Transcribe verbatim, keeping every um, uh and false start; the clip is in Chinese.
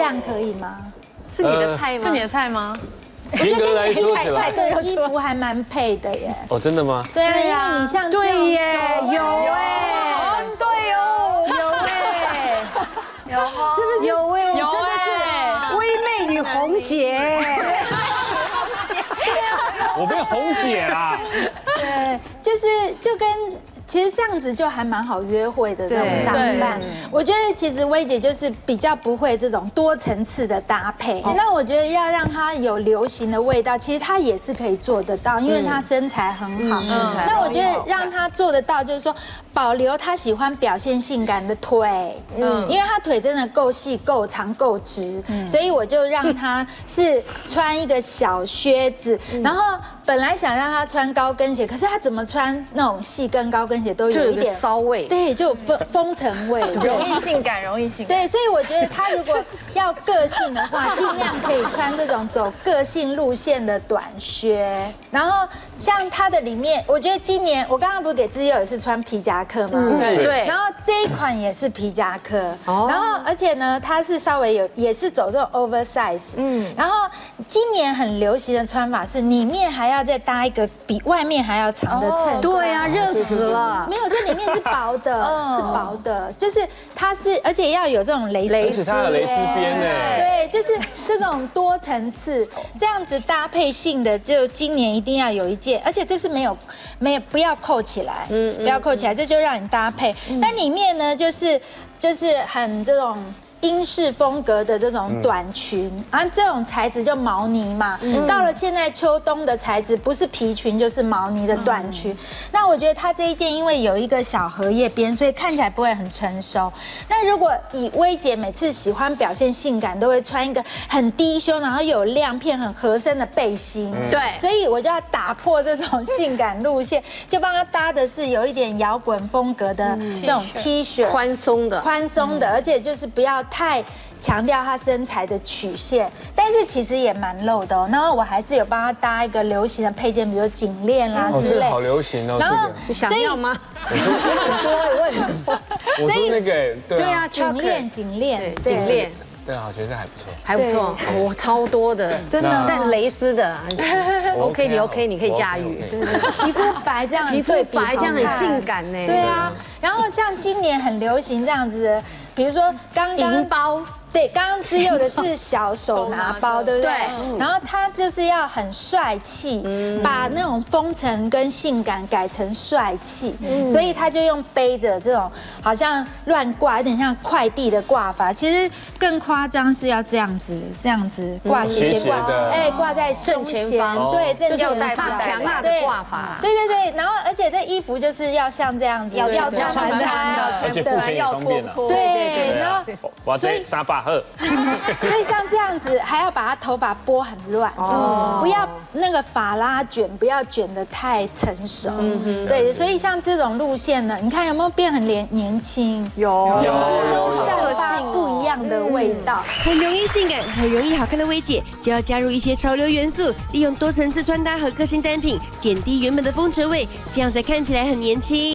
样可以吗？ 是你的菜吗？ 是你的菜吗？ 我觉得跟你说看起来的衣服还蛮配的耶。 哦，真的吗？ 对啊，因为你像对耶，有哎， 对哦， 有哎， 有哈， 是不是有哎？ 有真的是微妹与红姐。 我变红姐啦。 对，就是就跟。其实这样子就还蛮好约会的这种打扮，我觉得其实薇姐就是比较不会这种多层次的搭配。那我觉得要让她有流行的味道，其实她也是可以做得到，因为她身材很好。那我觉得让她做得到，就是说保留她喜欢表现性感的腿，嗯，因为她腿真的够细、够长、够直，所以我就让她是穿一个小靴子，然后本来想让她穿高跟鞋，可是她怎么穿那种细跟高跟鞋都有一点骚味， 对，就有风风尘味， 容易性感，容易性感。 对，所以我觉得她如果要个性的话，尽量可以穿这种走个性路线的短靴。然后像她的里面，我觉得今年我刚刚不是给自佑也是穿皮夹克吗？ 对。 然后这一款也是皮夹克，然后而且呢，它是稍微有也是走这种 oversize，嗯。然后今年很流行的穿法是里面还要再搭一个比外面还要长的衬衫。 对啊，热死了。 没有，这里面是薄的，是薄的，就是它是，而且要有这种蕾丝， 而且它有蕾丝边呢。 对，就是这种多层次，这样子搭配性的，就今年一定要有一件，而且这是没有没有不要扣起来，嗯，不要扣起来，这就让你搭配。但里面呢，就是就是很这种。英式风格的这种短裙，啊，这种材质就毛呢嘛。到了现在秋冬的材质，不是皮裙就是毛呢的短裙。那我觉得它这一件因为有一个小荷叶边，所以看起来不会很成熟。那如果以薇姐每次喜欢表现性感，都会穿一个很低胸，然后有亮片、很合身的背心。 对， 所以我就要打破这种性感路线，就帮她搭的是有一点摇滚风格的这种 T 恤， 宽松的， 宽松的，而且就是不要太强调她身材的曲线，但是其实也蛮露的哦。然后我还是有帮她搭一个流行的配件，比如颈链啦之类。 好流行哦。 然后你想要吗？ 有很多，有很多。 我说那个，对啊， 颈链，颈链， 颈链。 对啊，我觉得还不错， 还不错，我超多的， 真的， 但蕾丝的 ，OK， 你 OK， 你可以驾驭， 皮肤白这样， 皮肤白这样很性感呢。 对啊，然后像今年很流行这样子的，比如说刚刚银包。 对，刚刚只有的是小手拿包，对不对？然后它就是要很帅气，把那种风尘跟性感改成帅气，所以他就用背的这种，好像乱挂，有点像快递的挂法。其实更夸张是要这样子，这样子挂斜斜挂，哎，挂在胸前，对，正前方强大的挂法。 对对对，然后而且这衣服就是要像这样子，要要穿穿的，而且付钱也方便了。 对，然后哇，这沙发。 所以像这样子，还要把他头发拨很乱，哦，不要那个发拉卷，不要卷得太成熟。对，所以像这种路线呢，你看有没有变很年年轻？ 有， 眼睛都散发不一样的味道。 很容易性感、很容易好看的薇姐，就要加入一些潮流元素，利用多层次穿搭和个性单品，减低原本的风尘味，这样才看起来很年轻。